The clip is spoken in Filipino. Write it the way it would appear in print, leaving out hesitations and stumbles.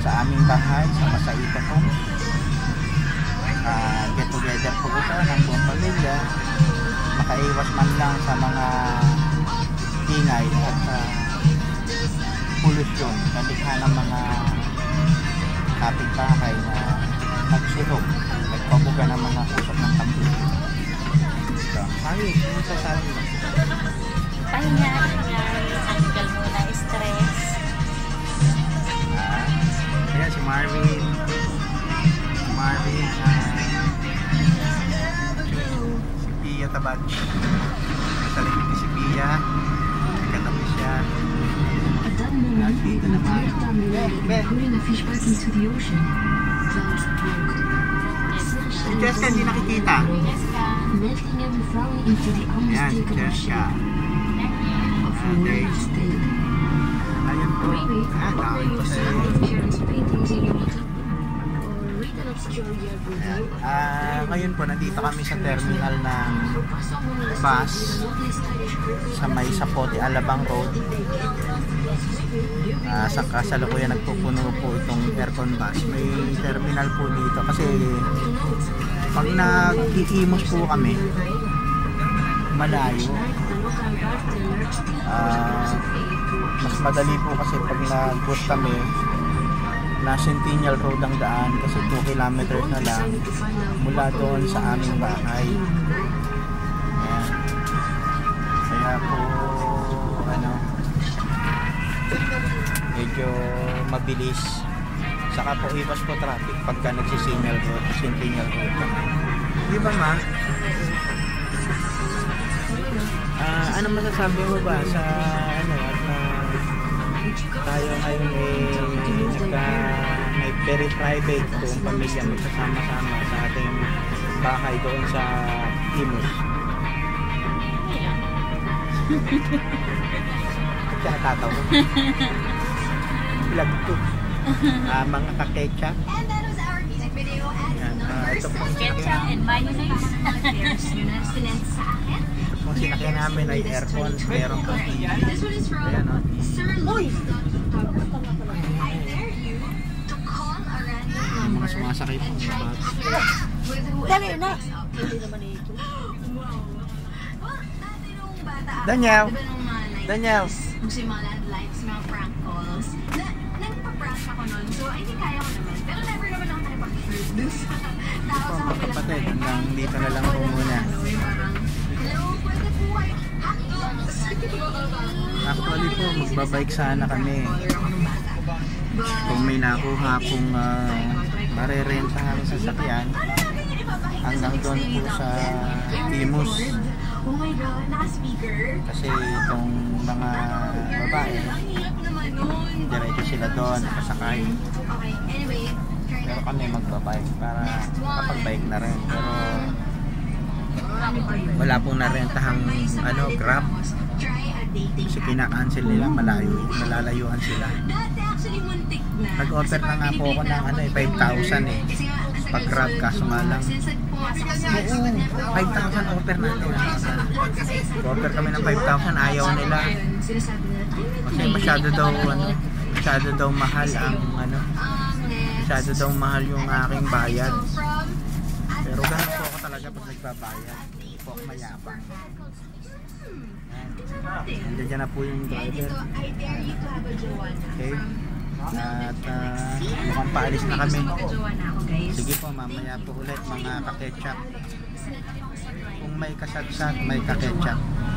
sa aming bahay sa Masaita po. Get together po ito ng buong pamilya, makaiwas man lang sa mga ingay at polusyon nalikha ng mga kapitbahay na nagsulog, nagpabuga ng mga usok ng tambili. So, ayos, ano sasabi mo? Pahinga, tanggal muna stress. Ayan si Marvin. Si Pia Tabach. Sa likod ni si Pia. Katabi siya. Dito naman. Si Jessica hindi nakikita. Ayan si Jessica. Okay. Ayun po. Dami po sa ngayon po nandito kami sa terminal ng bus sa may Sapote Alabang Road. Sa kasalukuyan nagpupuno po itong aircon bus. May terminal po dito kasi pag nag-iimos po kami malayo, mas madali po kasi pag nag-bus kami na Centennial Road ang daan kasi 2 kilometers na lang mula doon sa aming bahay. Ayan. Kaya po medyo mabilis, saka po iwas po traffic pagka nagsi-Centennial Road kami. Di ba ma? Ano masasabi mo ba sa tayo ngayon may very private kung pamilya magsasama-sama sa ating bahay doon sa Imus. Kaya tatawa. Vlog to. Mga kaketchup. Ito po Ketchup and mayonnaise. Kung sinakyan namin ay aircon, meron pa ayan o. Uy! Mga sumasakay po. Dali na! Daniel! Daniel! Kasi mga landlines, mga prank calls. Nagpa-prank ako nun, so I think kaya ko naman. Pero never naman ako nakipag-flirt dun sa tao sa kapilang kapatid, hanggang dito na lang po muna. Hello, pwede po kayo. Actually po, magbabike sana kami. Kung may nakuha akong marerentahan sa sasakyan hanggang doon po sa Imus. Oh my God, naka-speaker. Kasi itong mga babae, diretso sila doon, kasakay. Okay, anyway. Pero kami magbabike para kapag-bike na rin. Pero wala pong narentahang Grab. Kasi kinakancel nila, malalayuan sila. Nag-offer na nga po ako ng 5,000 pag Grab, kaso nga lang 5,000 offer natin. Offer kami ng 5,000, ayaw nila. Kasi masyado daw mahal ang masyado daw mahal yung aking bayad. Pero ganun po ako talaga pag nagbabayad. Hindi po ako mayabang. Nandiyan na po yung driver. Okay. At mukhang paalis na kami. Sige po, mamaya po ulit mga kaketchup. Kung may kasadsat, may kaketchup.